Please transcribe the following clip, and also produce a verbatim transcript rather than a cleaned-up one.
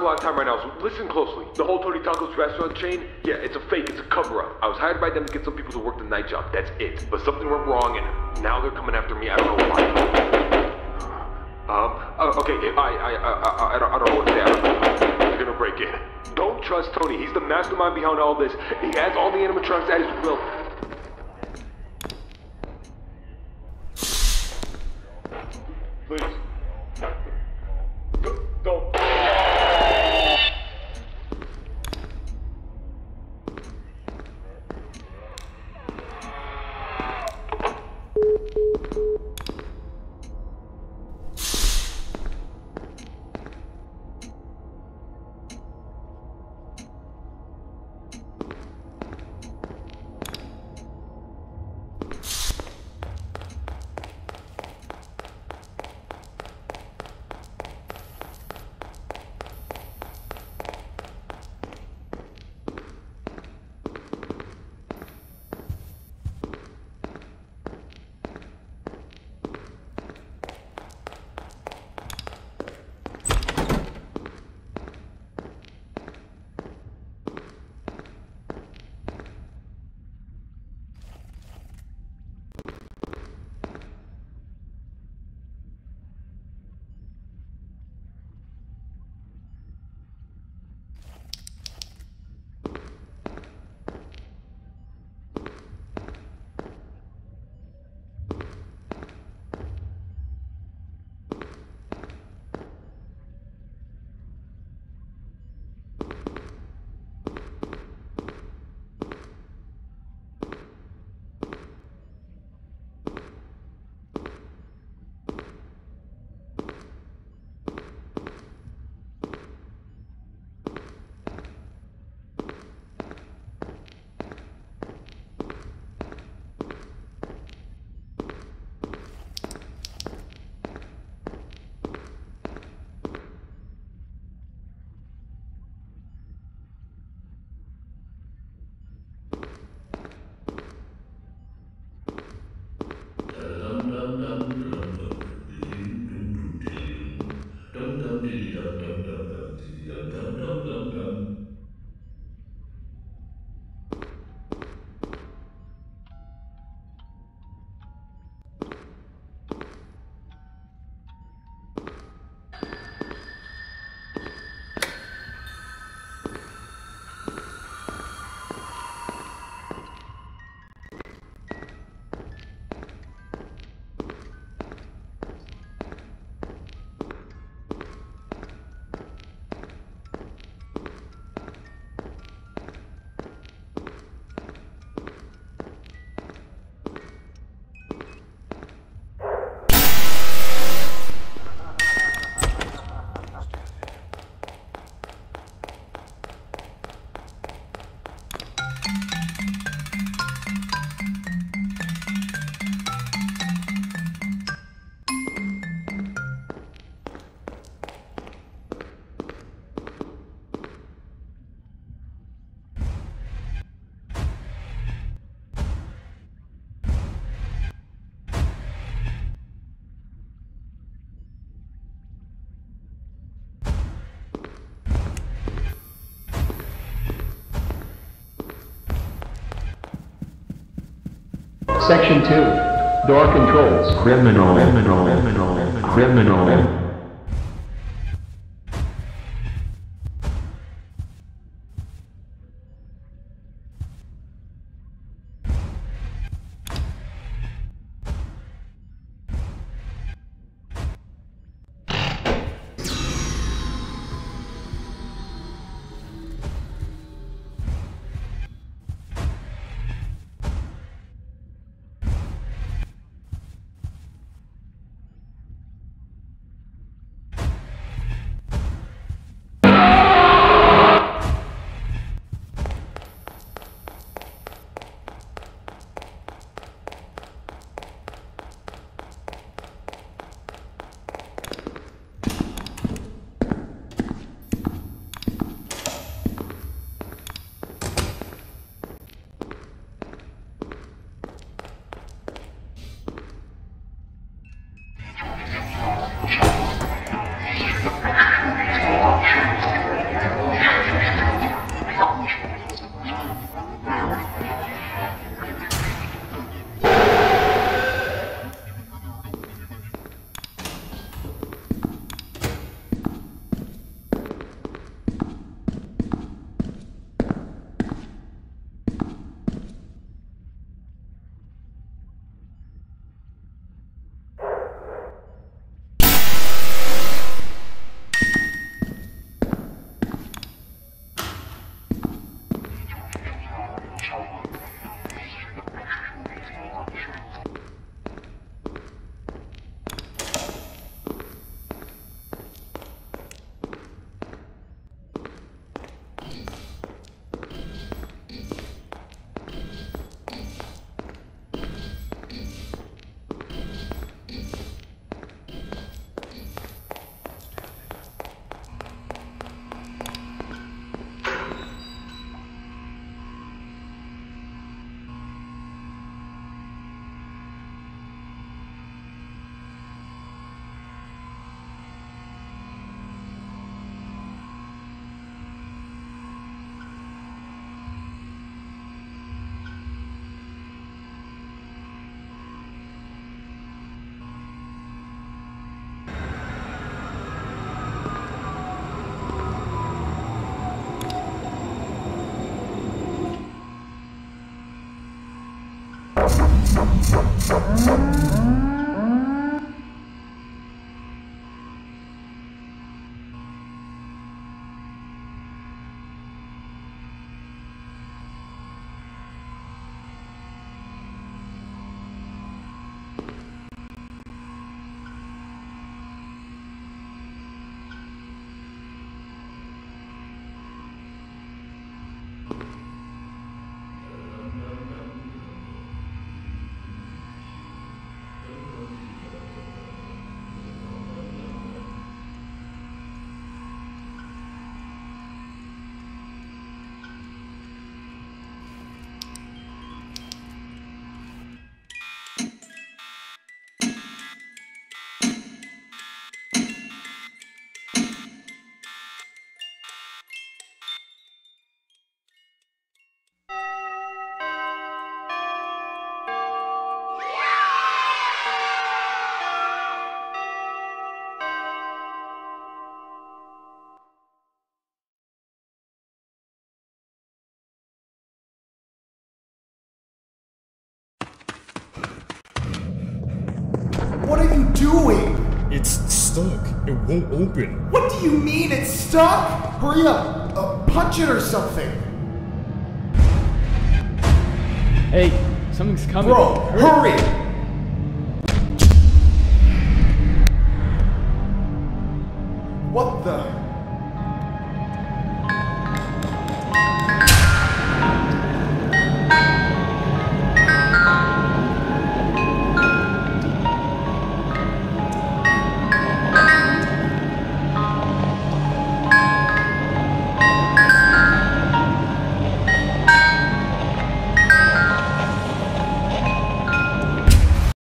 a lot of time right now, so listen closely. The whole Tony Taco's restaurant chain, yeah, it's a fake, it's a cover-up. I was hired by them to get some people to work the night job, that's it. But something went wrong, and now they're coming after me, I don't know why. Um, uh, okay, I, I, I, I, I, don't, I don't know what to say, I don't know. They're gonna break in. Don't trust Tony, he's the mastermind behind all this. He has all the animatronics at his will. Please. Don't. Section two. Door controls. Criminal. Criminal. Criminal. Criminal. What are you doing? It's stuck. It won't open. What do you mean it's stuck? Hurry up. Uh, punch it or something. Hey, something's coming. Bro, hurry! What the?